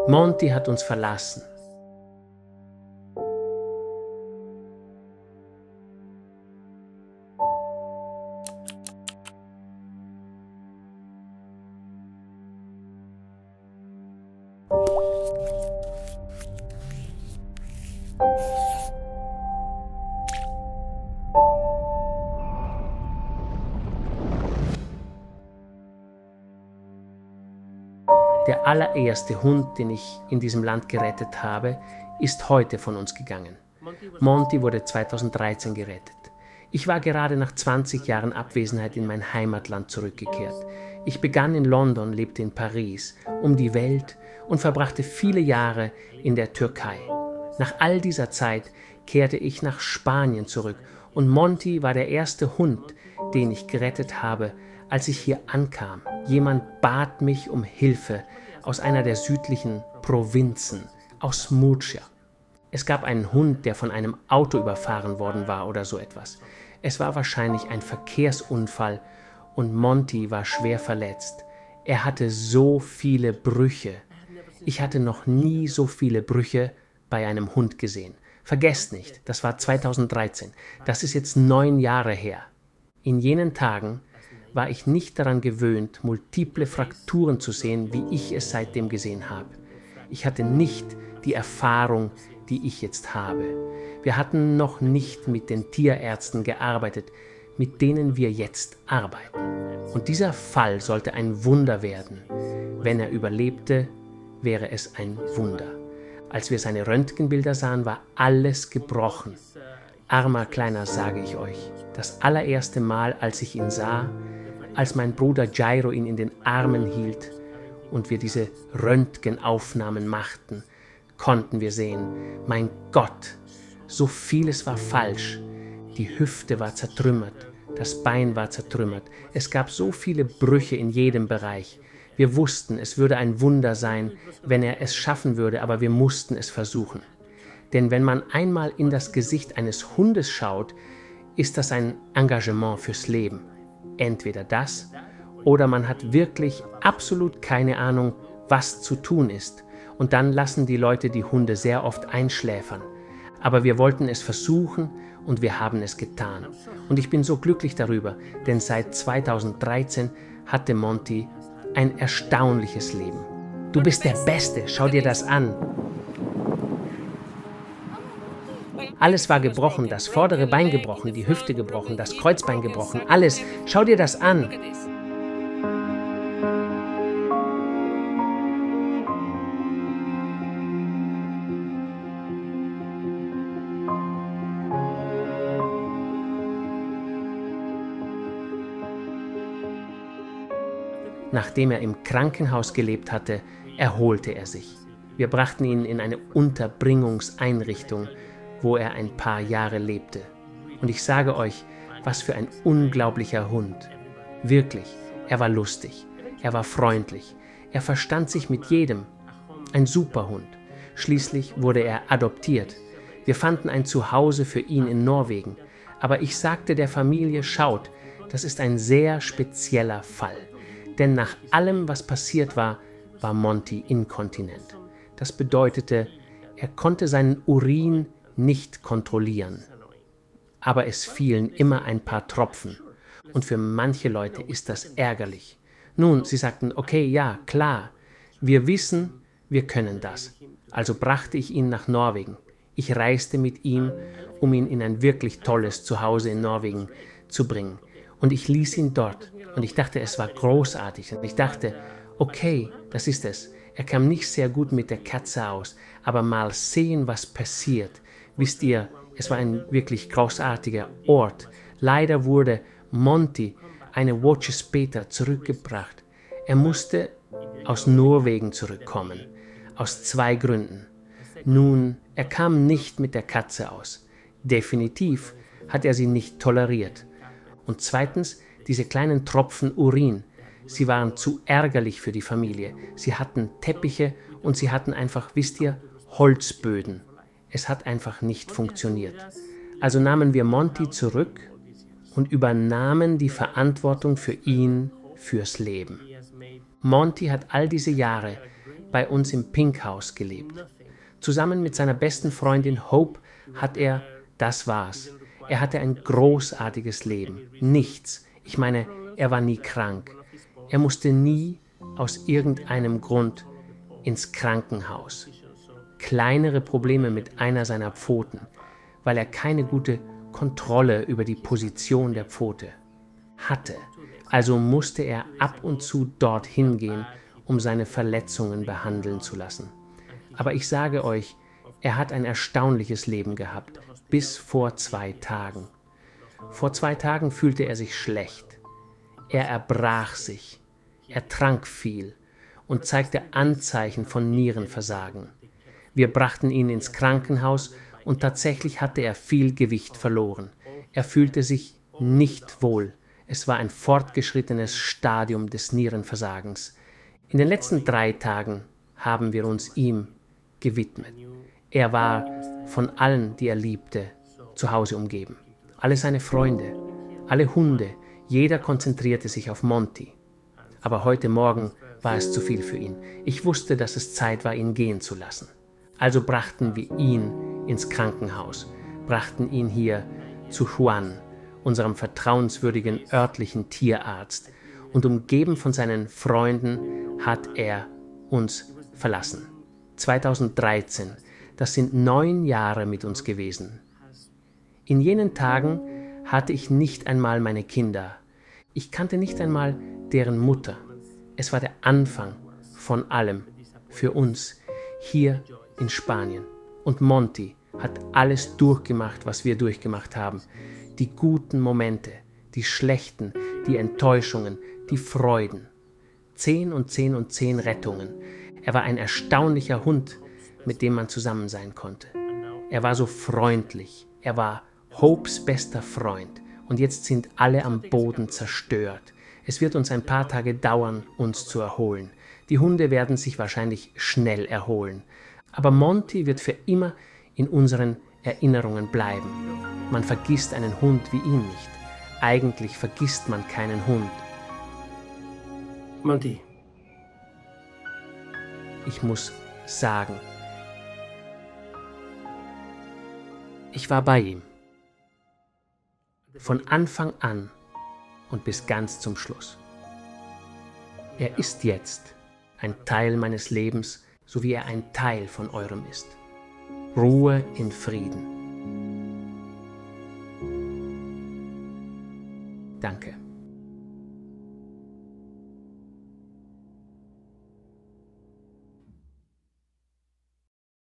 Monty hat uns verlassen. Der allererste Hund, den ich in diesem Land gerettet habe, ist heute von uns gegangen. Monty wurde 2013 gerettet. Ich war gerade nach 20 Jahren Abwesenheit in mein Heimatland zurückgekehrt. Ich begann in London, lebte in Paris, um die Welt und verbrachte viele Jahre in der Türkei. Nach all dieser Zeit kehrte ich nach Spanien zurück und Monty war der erste Hund, den ich gerettet habe, als ich hier ankam. Jemand bat mich um Hilfe aus einer der südlichen Provinzen, aus Murcia. Es gab einen Hund, der von einem Auto überfahren worden war oder so etwas. Es war wahrscheinlich ein Verkehrsunfall und Monty war schwer verletzt. Er hatte so viele Brüche. Ich hatte noch nie so viele Brüche bei einem Hund gesehen. Vergesst nicht, das war 2013. Das ist jetzt 9 Jahre her. In jenen Tagen war ich nicht daran gewöhnt, multiple Frakturen zu sehen, wie ich es seitdem gesehen habe. Ich hatte nicht die Erfahrung, die ich jetzt habe. Wir hatten noch nicht mit den Tierärzten gearbeitet, mit denen wir jetzt arbeiten. Und dieser Fall sollte ein Wunder werden. Wenn er überlebte, wäre es ein Wunder. Als wir seine Röntgenbilder sahen, war alles gebrochen. Armer Kleiner, sage ich euch, das allererste Mal, als ich ihn sah, als mein Bruder Jairo ihn in den Armen hielt und wir diese Röntgenaufnahmen machten, konnten wir sehen, mein Gott, so vieles war falsch. Die Hüfte war zertrümmert, das Bein war zertrümmert, es gab so viele Brüche in jedem Bereich. Wir wussten, es würde ein Wunder sein, wenn er es schaffen würde, aber wir mussten es versuchen. Denn wenn man einmal in das Gesicht eines Hundes schaut, ist das ein Engagement fürs Leben. Entweder das oder man hat wirklich absolut keine Ahnung, was zu tun ist. Und dann lassen die Leute die Hunde sehr oft einschläfern. Aber wir wollten es versuchen und wir haben es getan. Und ich bin so glücklich darüber, denn seit 2013 hatte Monty ein erstaunliches Leben. Du bist der Beste, schau dir das an. Alles war gebrochen, das vordere Bein gebrochen, die Hüfte gebrochen, das Kreuzbein gebrochen, alles. Schau dir das an. Nachdem er im Krankenhaus gelebt hatte, erholte er sich. Wir brachten ihn in eine Unterbringungseinrichtung, wo er ein paar Jahre lebte. Und ich sage euch, was für ein unglaublicher Hund. Wirklich, er war lustig, er war freundlich, er verstand sich mit jedem. Ein super Hund. Schließlich wurde er adoptiert. Wir fanden ein Zuhause für ihn in Norwegen. Aber ich sagte der Familie, schaut, das ist ein sehr spezieller Fall. Denn nach allem, was passiert war, war Monty inkontinent. Das bedeutete, er konnte seinen Urin nicht kontrollieren. Aber es fielen immer ein paar Tropfen. Und für manche Leute ist das ärgerlich. Nun, sie sagten, okay, ja, klar, wir wissen, wir können das. Also brachte ich ihn nach Norwegen. Ich reiste mit ihm, um ihn in ein wirklich tolles Zuhause in Norwegen zu bringen. Und ich ließ ihn dort. Und ich dachte, es war großartig. Und ich dachte, okay, das ist es. Er kam nicht sehr gut mit der Katze aus, aber mal sehen, was passiert. Wisst ihr, es war ein wirklich großartiger Ort. Leider wurde Monty eine Woche später zurückgebracht. Er musste aus Norwegen zurückkommen. Aus 2 Gründen. Nun, er kam nicht mit der Katze aus. Definitiv hat er sie nicht toleriert. Und zweitens, diese kleinen Tropfen Urin. Sie waren zu ärgerlich für die Familie. Sie hatten Teppiche und sie hatten einfach, wisst ihr, Holzböden. Es hat einfach nicht funktioniert. Also nahmen wir Monty zurück und übernahmen die Verantwortung für ihn, fürs Leben. Monty hat all diese Jahre bei uns im Pink House gelebt. Zusammen mit seiner besten Freundin Hope hat er, das war's. Er hatte ein großartiges Leben. Nichts. Ich meine, er war nie krank. Er musste nie aus irgendeinem Grund ins Krankenhaus. Kleinere Probleme mit einer seiner Pfoten, weil er keine gute Kontrolle über die Position der Pfote hatte. Also musste er ab und zu dorthin gehen, um seine Verletzungen behandeln zu lassen. Aber ich sage euch, er hat ein erstaunliches Leben gehabt, bis vor 2 Tagen. Vor 2 Tagen fühlte er sich schlecht. Er erbrach sich, er trank viel und zeigte Anzeichen von Nierenversagen. Wir brachten ihn ins Krankenhaus und tatsächlich hatte er viel Gewicht verloren. Er fühlte sich nicht wohl. Es war ein fortgeschrittenes Stadium des Nierenversagens. In den letzten 3 Tagen haben wir uns ihm gewidmet. Er war von allen, die er liebte, zu Hause umgeben. Alle seine Freunde, alle Hunde, jeder konzentrierte sich auf Monty. Aber heute Morgen war es zu viel für ihn. Ich wusste, dass es Zeit war, ihn gehen zu lassen. Also brachten wir ihn ins Krankenhaus, brachten ihn hier zu Juan, unserem vertrauenswürdigen örtlichen Tierarzt, und umgeben von seinen Freunden hat er uns verlassen. 2013, das sind 9 Jahre mit uns gewesen. In jenen Tagen hatte ich nicht einmal meine Kinder. Ich kannte nicht einmal deren Mutter. Es war der Anfang von allem für uns hier in Spanien. Und Monty hat alles durchgemacht, was wir durchgemacht haben. Die guten Momente, die schlechten, die Enttäuschungen, die Freuden. 10 und 10 und 10 Rettungen. Er war ein erstaunlicher Hund, mit dem man zusammen sein konnte. Er war so freundlich. Er war Hopes bester Freund. Und jetzt sind alle am Boden zerstört. Es wird uns ein paar Tage dauern, uns zu erholen. Die Hunde werden sich wahrscheinlich schnell erholen. Aber Monty wird für immer in unseren Erinnerungen bleiben. Man vergisst einen Hund wie ihn nicht. Eigentlich vergisst man keinen Hund. Monty. Ich muss sagen, ich war bei ihm. Von Anfang an und bis ganz zum Schluss. Er ist jetzt ein Teil meines Lebens, so wie er ein Teil von eurem ist. Ruhe in Frieden. Danke.